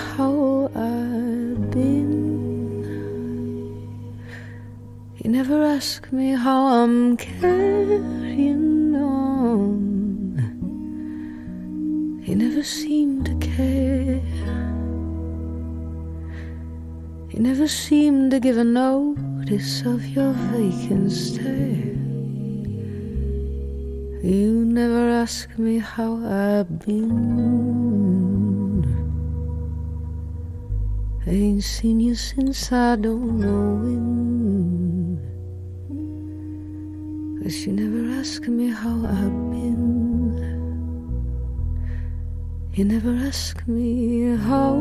how I've been. You never ask me how I'm carrying on. You never seem to care. You never seem to give a notice of your vacant stare. You never ask me how I've been. I ain't seen you since I don't know when. 'Cause you never ask me how I've been. You never ask me how.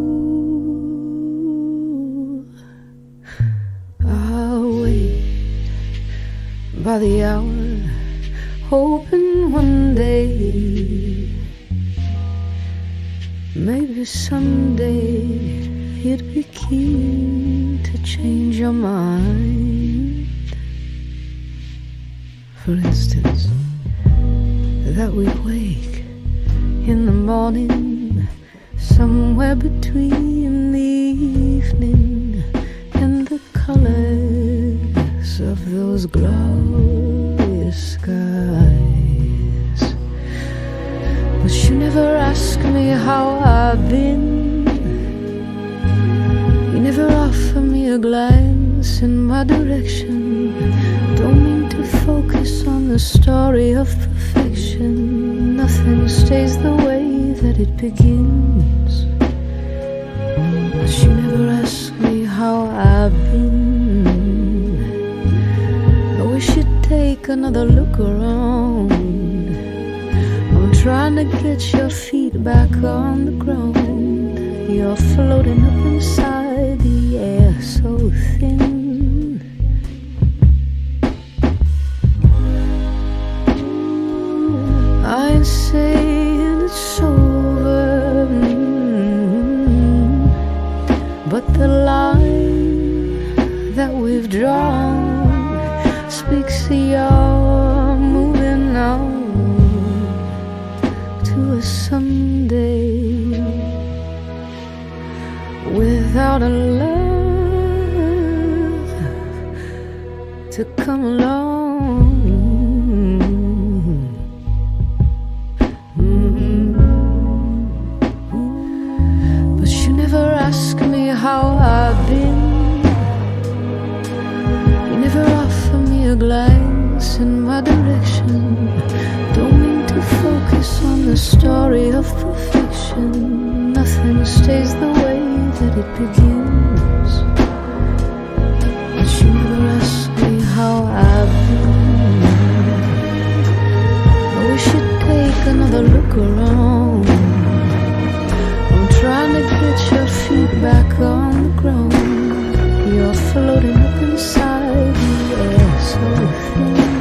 I'll wait by the hour, hoping one day, maybe someday, you'd be keen to change your mind. For instance, that we wake in the morning, somewhere between the evening and the colors of those glorious skies. But you never ask me how I've been. You never offer me a glance in my direction. Don't mean to focus on the story of perfection. Nothing stays the way that it begins. But you never ask me how I've been. I wish you'd take another look around. I'm trying to get your feet back on the ground. You're floating up inside the air so thin. I ain't saying it's over, but the line that we've drawn speaks of your moving on to a someday without a love to come along. Ask me how I've been. You never offer me a glance in my direction. Don't mean to focus on the story of perfection. Nothing stays the way that it begins. But you never ask me how I've been. I wish you'd take another look around. Trying to get your feet back on the ground. You're floating up inside the air so thin.